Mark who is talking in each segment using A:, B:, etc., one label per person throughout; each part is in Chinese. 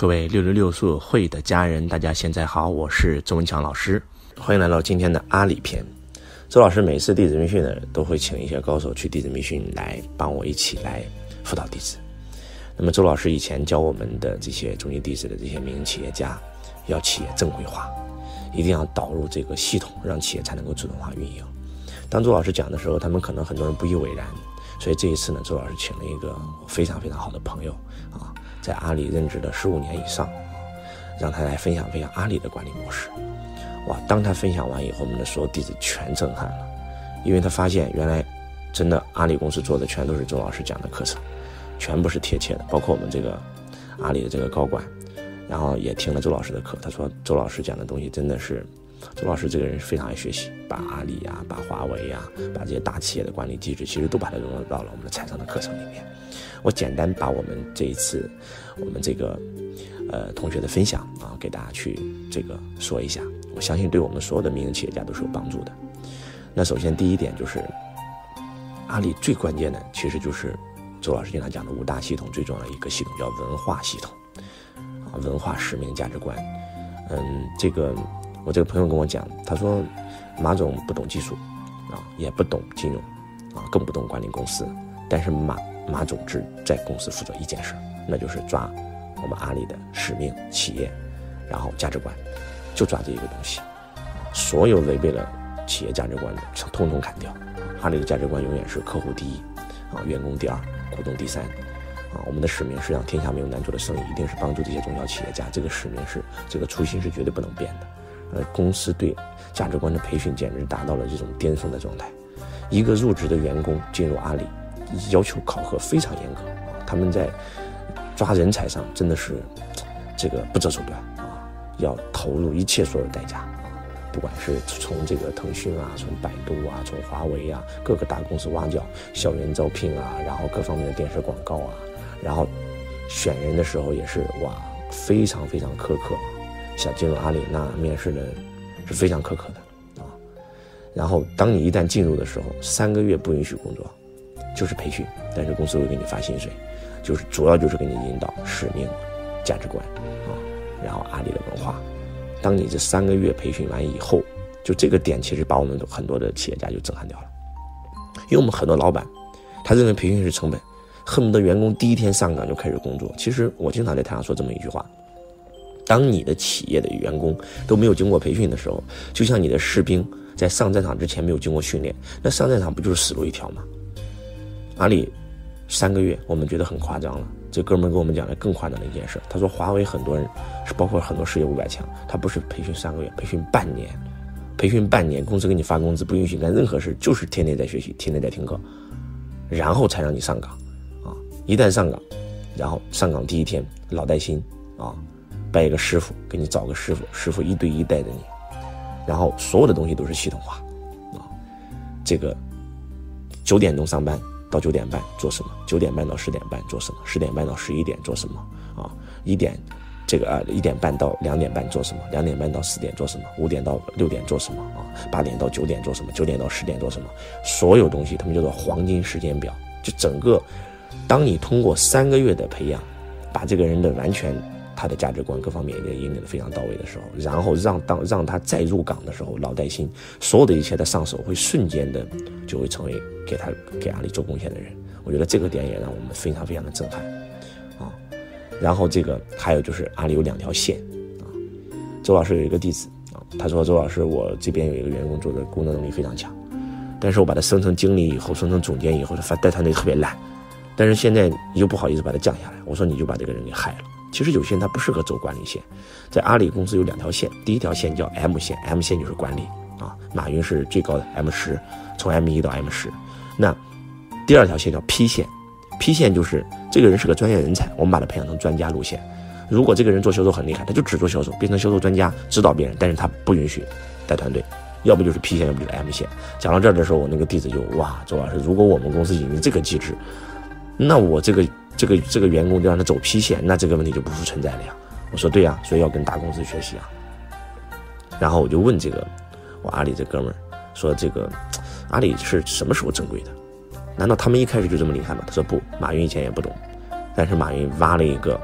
A: 各位666速会的家人，大家现在好，我是周文强老师，欢迎来到今天的阿里篇。周老师每次弟子密训呢，都会请一些高手去弟子密训来帮我一起来辅导弟子。那么周老师以前教我们的这些中级弟子的这些民营企业家，要企业正规化，一定要导入这个系统，让企业才能够自动化运营。当周老师讲的时候，他们可能很多人不以为然，所以这一次呢，周老师请了一个非常非常好的朋友啊，在阿里任职了15年以上，让他来分享阿里的管理模式。哇，当他分享完以后，我们的所有弟子全震撼了，因为他发现原来真的阿里公司做的全都是周老师讲的课程，全部是贴切的，包括我们这个阿里的这个高管，然后也听了周老师的课，他说周老师讲的东西真的是，周老师这个人非常爱学习，把阿里啊，把华为啊，把这些大企业的管理机制，其实都把它融入到了我们的财商的课程里面。我简单把我们这一次我们这个同学的分享啊，给大家去这个说一下，我相信对我们所有的民营企业家都是有帮助的。那首先第一点就是，阿里最关键的其实就是周老师经常讲的5大系统，最重要的一个系统叫文化系统啊，文化、使命、价值观。我这个朋友跟我讲，他说马总不懂技术啊，也不懂金融啊，更不懂管理公司，但是马总只在公司负责一件事，那就是抓我们阿里的使命、企业，然后价值观，就抓这一个东西。所有违背了企业价值观的，通通砍掉。阿里的价值观永远是客户第一啊，员工第二，股东第三啊。我们的使命是让天下没有难做的生意，一定是帮助这些中小企业家。这个使命是这个初心是绝对不能变的。公司对价值观的培训简直达到了这种巅峰的状态。一个入职的员工进入阿里，要求考核非常严格啊，他们在抓人才上真的是这个不择手段啊，要投入一切所有的代价啊，不管是从这个腾讯啊，从百度啊，从华为啊，各个大公司挖角，校园招聘啊，然后各方面的电视广告啊，然后选人的时候也是哇，非常非常苛刻。想进入阿里，那面试的是非常苛刻的啊。然后当你一旦进入的时候，3个月不允许工作，就是培训，但是公司会给你发薪水，就是主要就是给你引导使命、价值观啊，然后阿里的文化。当你这3个月培训完以后，就这个点其实把我们很多的企业家就震撼掉了，因为我们很多老板他认为培训是成本，恨不得员工第一天上岗就开始工作。其实我经常在台上说这么一句话，当你的企业的员工都没有经过培训的时候，就像你的士兵在上战场之前没有经过训练，那上战场不就是死路一条吗？阿里3个月我们觉得很夸张了，这哥们跟我们讲了更夸张的一件事，他说华为很多人是包括很多世界500强，他不是培训3个月，培训半年，培训半年，公司给你发工资，不允许干任何事，就是天天在学习，天天在听课，然后才让你上岗啊！一旦上岗，然后上岗第一天老带新啊，拜一个师傅，给你找个师傅，师傅1对1带着你，然后所有的东西都是系统化啊。这个9点钟上班到9点半做什么，9点半到10点半做什么，10点半到11点做什么啊？1点半到2点半做什么，2点半到4点做什么，5点到6点做什么啊？8点到9点做什么，9点到10点做什么？所有东西他们叫做黄金时间表。就整个，当你通过3个月的培养，把这个人的完全他的价值观各方面也引领得非常到位的时候，然后让他再入岗的时候老带新，所有的一切他上手会瞬间的就会成为给阿里做贡献的人。我觉得这个点也让我们非常非常的震撼啊。然后这个还有就是阿里有2条线啊。周老师有一个弟子啊，他说周老师，我这边有一个员工做的工作能力非常强，但是我把他升成经理以后，升成总监以后，他带团队特别烂，但是现在你又不好意思把他降下来，我说你就把这个人给害了。其实有些人他不适合走管理线，在阿里公司有2条线，第一条线叫 M 线 ，M 线就是管理啊，马云是最高的 M10， 从 M1 到 10。那第2条线叫 P 线 ，P 线就是这个人是个专业人才，我们把他培养成专家路线。如果这个人做销售很厉害，他就只做销售，变成销售专家，指导别人，但是他不允许带团队，要不就是 P 线，要不就是 M 线。讲到这儿的时候，我那个弟子就哇，周老师，如果我们公司引进这个机制，那我这个员工就让他走 P 线，那这个问题就不复存在了呀。我说对呀，所以要跟大公司学习啊。然后我就问这个我阿里这哥们儿说，这个阿里是什么时候正规的？难道他们一开始就这么厉害吗？他说不，马云以前也不懂，但是马云挖了一个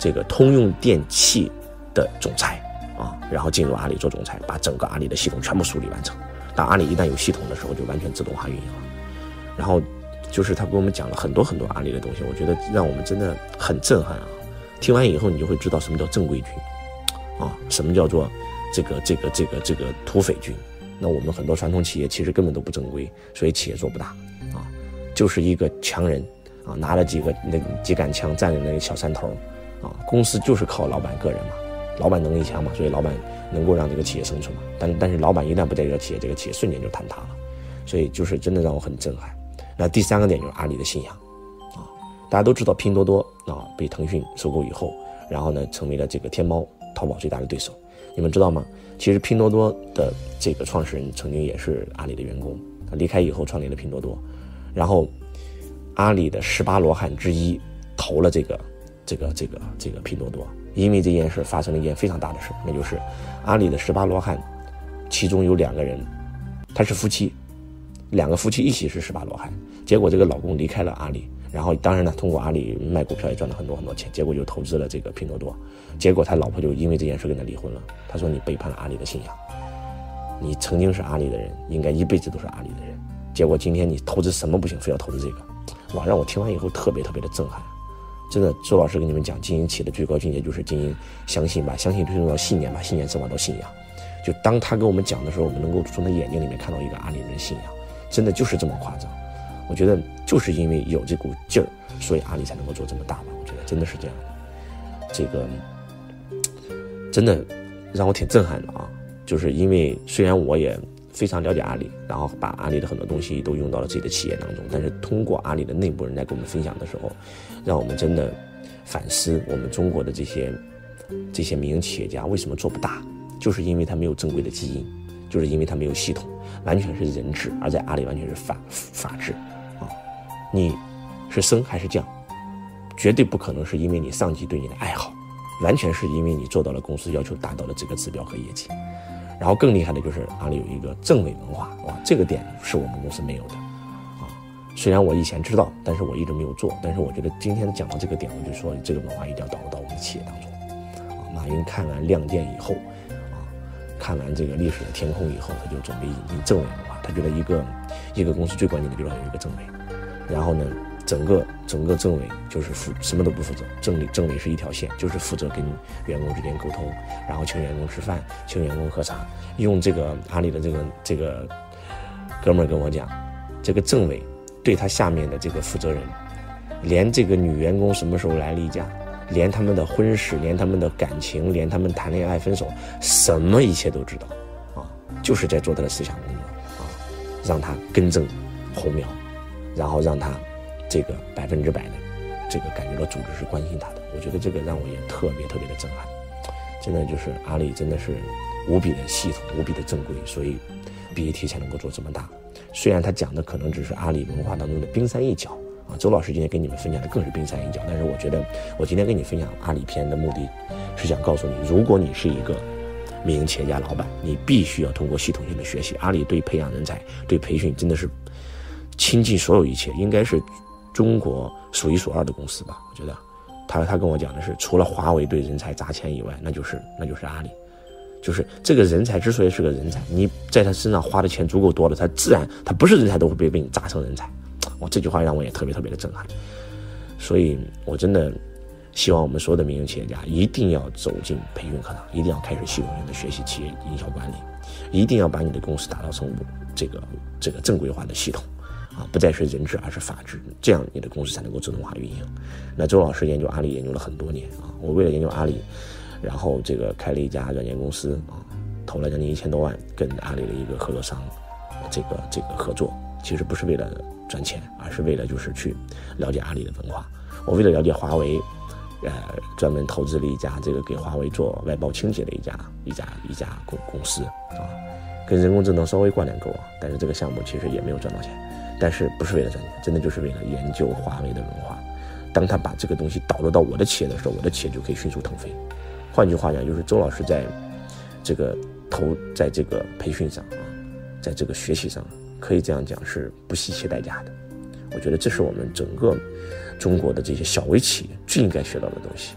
A: 这个通用电气的总裁啊，然后进入阿里做总裁，把整个阿里的系统全部梳理完成。当阿里一旦有系统的时候，就完全自动化运营了。然后就是他给我们讲了很多很多阿里的东西，我觉得让我们真的很震撼啊！听完以后，你就会知道什么叫正规军啊，什么叫做这个土匪军。那我们很多传统企业其实根本都不正规，所以企业做不大啊，就是一个强人啊，拿了几杆枪站在那个小山头啊，公司就是靠老板个人嘛，老板能力强嘛，所以老板能够让这个企业生存嘛。但是老板一旦不在这个企业，这个企业瞬间就坍塌了，所以就是真的让我很震撼。那第三个点就是阿里的信仰啊，大家都知道拼多多啊被腾讯收购以后，然后呢成为了这个天猫、淘宝最大的对手。你们知道吗？其实拼多多的这个创始人曾经也是阿里的员工，他离开以后创立了拼多多，然后阿里的18罗汉之一投了这个拼多多。因为这件事发生了一件非常大的事，那就是阿里的18罗汉其中有2个人他是夫妻，2个夫妻一起是18罗汉，结果这个老公离开了阿里，然后当然呢通过阿里卖股票也赚了很多钱，结果就投资了这个拼多多，结果他老婆就因为这件事跟他离婚了。他说你背叛了阿里的信仰，你曾经是阿里的人，应该一辈子都是阿里的人，结果今天你投资什么不行，非要投资这个，哇，让我听完以后特别特别的震撼。真的，周老师跟你们讲，经营企业的最高境界就是经营相信，把相信推动到信念，把信念升华到信仰。就当他跟我们讲的时候，我们能够从他眼睛里面看到一个阿里人的信仰，真的就是这么夸张。我觉得就是因为有这股劲儿，所以阿里才能够做这么大吧。我觉得真的是这样的，这个真的让我挺震撼的啊。就是因为虽然我也非常了解阿里，然后把阿里的很多东西都用到了自己的企业当中，但是通过阿里的内部人在跟我们分享的时候，让我们真的反思我们中国的这些民营企业家为什么做不大，就是因为他没有正规的基因，就是因为他没有系统，完全是人治，而在阿里完全是法治啊，你是升还是降，绝对不可能是因为你上级对你的爱好，完全是因为你做到了公司要求达到了这个指标和业绩。然后更厉害的就是阿里有一个政委文化，哇，这个点是我们公司没有的啊。虽然我以前知道，但是我一直没有做。但是我觉得今天讲到这个点，我就说这个文化一定要导入到我们的企业当中啊。马云看完亮电以后啊，看完这个历史的天空以后，他就准备引进政委文化。他觉得一个公司最关键的就是要有一个政委，然后呢，整个政委就是什么都不负责，政委是一条线，就是负责跟员工之间沟通，然后请员工吃饭，请员工喝茶。用这个阿里的这个哥们儿跟我讲，这个政委对他下面的这个负责人，连这个女员工什么时候来例假，连他们的婚事，连他们的感情，连他们谈恋爱分手，什么一切都知道啊，就是在做他的思想工作啊，让他根正红苗，然后让他这个100%的这个感觉到组织是关心他的。我觉得这个让我也特别特别的震撼，真的就是阿里真的是无比的系统，无比的正规，所以 BAT 才能够做这么大。虽然他讲的可能只是阿里文化当中的冰山一角啊，周老师今天跟你们分享的更是冰山一角，但是我觉得我今天跟你分享阿里篇的目的是想告诉你，如果你是一个民营企业家老板，你必须要通过系统性的学习。阿里对培养人才，对培训真的是倾尽所有一切，应该是中国数一数二的公司吧。我觉得他跟我讲的是，除了华为对人才砸钱以外，那就是阿里。就是这个人才之所以是个人才，你在他身上花的钱足够多了，他自然他不是人才都会被你砸成人才。哇，这句话让我也特别特别的震撼。所以我真的希望我们所有的民营企业家一定要走进培训课堂，一定要开始系统性的学习企业营销管理，一定要把你的公司打造成这个正规化的系统啊，不再是人治而是法治，这样你的公司才能够自动化运营。那周老师研究阿里研究了很多年啊，我为了研究阿里，然后这个开了一家软件公司啊，投了将近1000多万，跟阿里的一个合作商这个合作，其实不是为了赚钱，而是为了就是去了解阿里的文化。我为了了解华为，专门投资了一家这个给华为做外包清洁的一家公司啊，跟人工智能稍微挂点钩啊，但是这个项目其实也没有赚到钱，但是不是为了赚钱，真的就是为了研究华为的文化。当他把这个东西导入到我的企业的时候，我的企业就可以迅速腾飞。换句话讲，就是周老师在这个培训上啊，在这个学习上，可以这样讲是不惜一切代价的。我觉得这是我们整个中国的这些小微企业最应该学到的东西啊，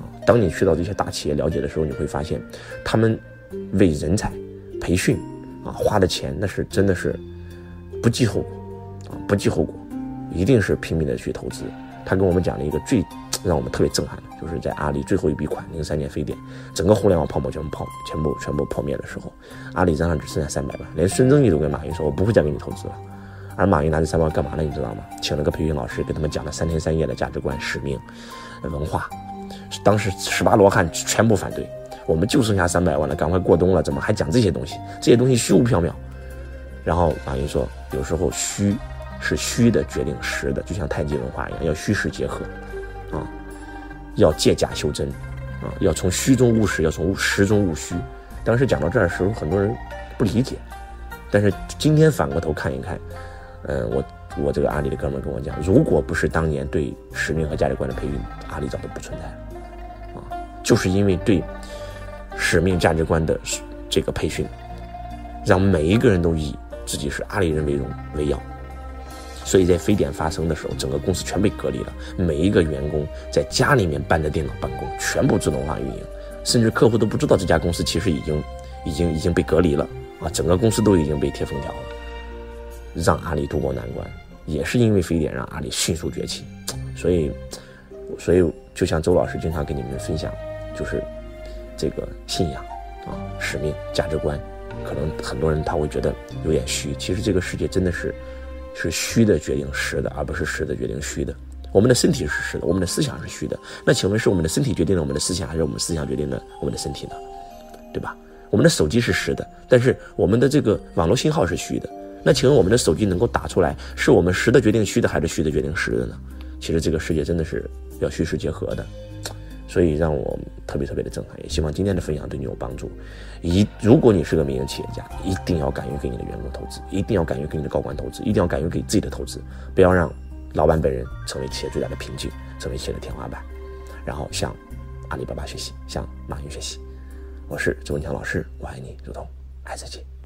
A: 当你去到这些大企业了解的时候，你会发现他们为人才培训花的钱那是真的是不计后果不计后果，一定是拼命的去投资。他跟我们讲了一个最让我们特别震撼的，就是在阿里最后一笔款03年非典，整个互联网泡沫全部破灭的时候，阿里账上只剩下300万，连孙正义都跟马云说我不会再给你投资了。而马云拿这300万干嘛呢？你知道吗？请了个培训老师给他们讲了3天3夜的价值观、使命、文化。当时18罗汉全部反对，我们就剩下300万了，赶快过冬了，怎么还讲这些东西？这些东西虚无缥缈。然后马云说，有时候虚是虚的决定实的，就像太极文化一样，要虚实结合要借假修真要从虚中悟实，要从实中悟虚。当时讲到这儿的时候，很多人不理解，但是今天反过头看一看，我这个阿里的哥们跟我讲，如果不是当年对使命和价值观的培育，阿里早都不存在了就是因为对使命价值观的这个培训，让每一个人都以自己是阿里人为耀。所以在非典发生的时候，整个公司全被隔离了，每一个员工在家里面搬着电脑办公，全部自动化运营，甚至客户都不知道这家公司其实已经被隔离了整个公司都已经被贴封条了，让阿里渡过难关。也是因为非典让阿里迅速崛起。所以就像周老师经常跟你们分享，就是这个信仰使命价值观，可能很多人他会觉得有点虚，其实这个世界真的是虚的决定实的，而不是实的决定虚的。我们的身体是实的，我们的思想是虚的，那请问是我们的身体决定了我们的思想，还是我们思想决定了我们的身体呢？对吧？我们的手机是实的，但是我们的这个网络信号是虚的，那请问我们的手机能够打出来，是我们实的决定虚的，还是虚的决定实的呢？其实这个世界真的是要虚实结合的，所以让我特别的震撼。也希望今天的分享对你有帮助。如果你是个民营企业家，一定要敢于给你的员工投资，一定要敢于给你的高管投资，一定要敢于给自己的投资，不要让老板本人成为企业最大的瓶颈，成为企业的天花板。然后向阿里巴巴学习，向马云学习。我是周文强老师，我爱你如同爱自己。